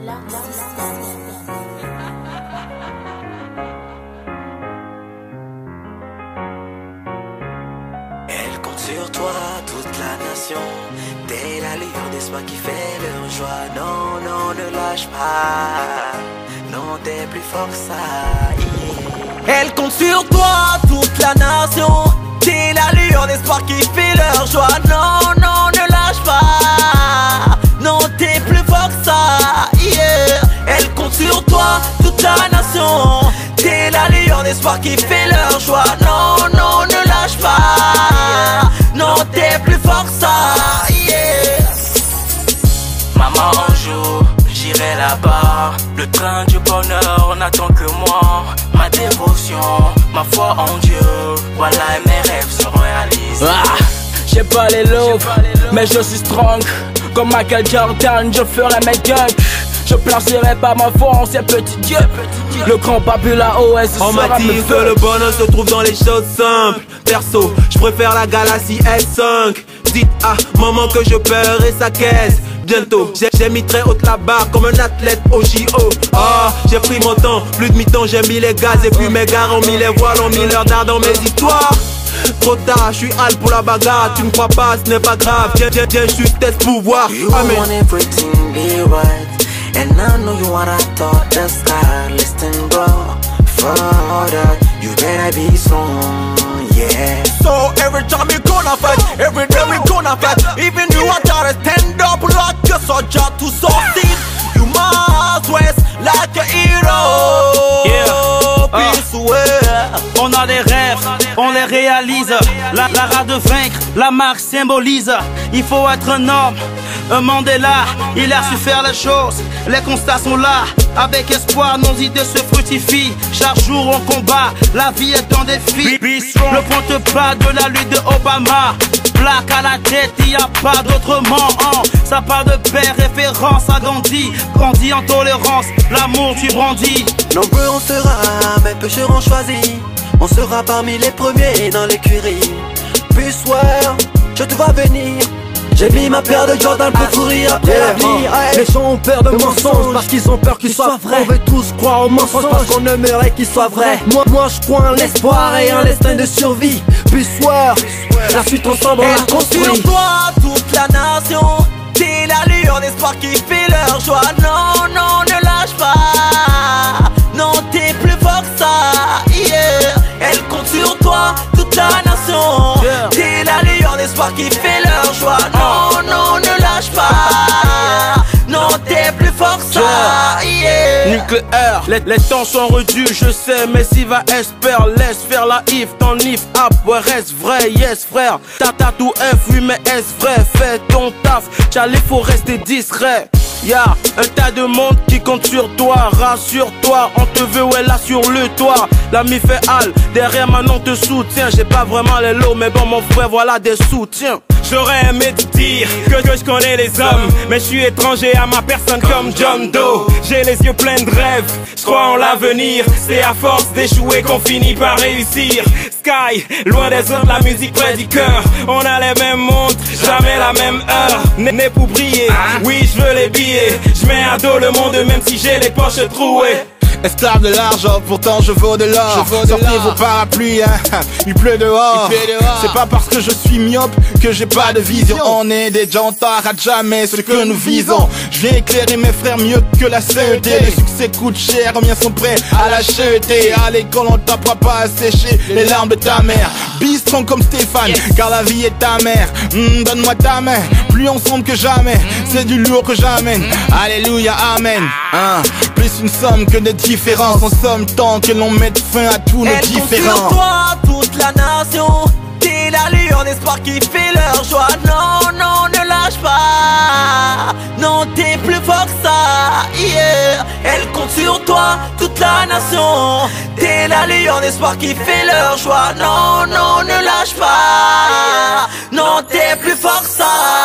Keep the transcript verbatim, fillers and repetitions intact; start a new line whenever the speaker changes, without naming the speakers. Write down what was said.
Elle compte sur toi, toute la nation. T'es la lueur d'espoir qui fait leur joie. Non, non, ne lâche pas. Non, t'es plus fort que ça. Yeah. Elle compte sur toi, toute la nation. T'es la lueur d'espoir qui fait leur joie. Non, non, ne lâche pas. Non, t'es plus fort que ça. Yeah. Elle compte sur toi, toute la nation. T'es la lueur d'espoir qui fait leur joie. Non, non, ne lâche pas. Non, t'es plus fort que ça. Yeah. Maman, un jour, j'irai là-bas. Le train du bonheur n'attend que moi. Ma dévotion, ma foi en Dieu. Voilà, et mes rêves seront réalisés. Ah,
j'ai pas les lobes, mais je suis strong. Comme Michael Jordan, je ferai mes dunks. Je placerai pas ma foi en ces petits dieux. Le grand papu là-haut, est-ce
on m'a dit que le bonheur se trouve dans les choses simples. Perso, je préfère la Galaxy S cinq. Dites à maman que je paierai sa caisse bientôt. J'ai mis très haute la barre comme un athlète au J O. Ah, j'ai pris mon temps, plus de mi-temps, j'ai mis les gaz. Et puis mes gars ont mis les voiles, ont mis leur dard dans mes histoires. Trop tard, je suis hal pour la bagarre. Tu me crois pas, ce n'est pas grave. Viens, viens, viens, je suis test pouvoir.
Amen. Want everything be right. And I know you wanna talk the sky. Listen bro, for that you better be strong, yeah.
So every time we gonna fight, every day we gonna fight. Even you want to stand up like a soldier to succeed. You must rest like a hero.
Yeah.
Peace uh.
On a des rêves, on les réalise. La, la rage de vaincre, la marque symbolise. Il faut être un homme, un Mandela. Il a su faire les choses, les constats sont là. Avec espoir, nos idées se fructifient. Chaque jour on combat, la vie est un défi. Le pointe-pas de la lutte de Obama. Black à la tête, y a pas d'autrement. Hein. Ça parle de père, référence à Gandhi. Grandis en tolérance, l'amour tu brandis.
Nombreux on sera, mais peu seront choisis. On sera parmi les premiers dans l'écurie. Puis soir, je te vois venir. J'ai mis ma paire de Jordan pour courir après
yeah,
l'avenir.
Hey. Les gens ont peur de mensonges parce qu'ils ont peur qu'ils soient vrais. On veut tous croire aux mensonges parce qu'on aimerait qu'ils soient vrais. Moi, moi je crois en l'espoir et en l'instinct de survie. Puis soir, la suite ensemble on la construit.
Sur toi, toute la nation. T'es la lueur d'espoir qui fait leur joie. Non, non, ne lâche pas. Non, t'es plus fort que ça. Yeah. Elle compte sur toi, toute la nation. Yeah. T'es la lueur d'espoir qui fait leur joie. Non, non, ne lâche pas. Non, t'es plus fort que ça. Yeah.
Nucléaire, les, les temps sont redus, je sais, mais s'il va espère, laisse faire la if, ton if, up, ouais, reste vrai, yes frère. Tata tout F, oui, mais est-ce vrai? Fais ton taf, Charlie, faut rester discret. Y'a un tas de monde qui compte sur toi. Rassure-toi, on te veut, ouais, là sur le toit. L'ami fait hal, derrière Manon te soutient. J'ai pas vraiment les lots, mais bon mon frère, voilà des soutiens.
J'aurais aimé te dire que, que je connais les hommes, mais je suis étranger à ma personne comme John Doe. J'ai les yeux pleins de rêves, je crois en l'avenir. C'est à force d'échouer qu'on finit par réussir. Sky, loin des autres, la musique près du cœur. On a les mêmes montres, jamais la même heure. Né pour briller, oui je veux les billets. Je mets à dos le monde même si j'ai les poches trouées.
Esclave de l'argent, pourtant je vaux de l'or. Sortez vos parapluies, hein. Il pleut dehors, dehors. C'est pas parce que je suis myope que j'ai pas de vision. On est des jantards à jamais ce que nous visons. Je viens éclairer mes frères mieux que la C E T. Le succès coûte cher, combien sont prêts à l'acheter? À l'école on t'apprend pas à sécher les larmes de ta mère. Be strong comme Stéphane, car la vie est ta mère. mmh, Donne-moi ta main, plus ensemble que jamais. C'est du lourd que j'amène, alléluia, amen, hein. Plus une somme que de différence. En somme, tant que l'on mette fin à tous nos
Elle
différends.
compte sur toi, toute la nation. T'es la lueur d'espoir qui fait leur joie. Non, non, ne lâche pas. Non, t'es plus fort que ça. Yeah. Elle compte sur toi, toute la nation. T'es la lueur d'espoir qui fait leur joie. Non, non, ne lâche pas. Non, t'es plus fort que ça.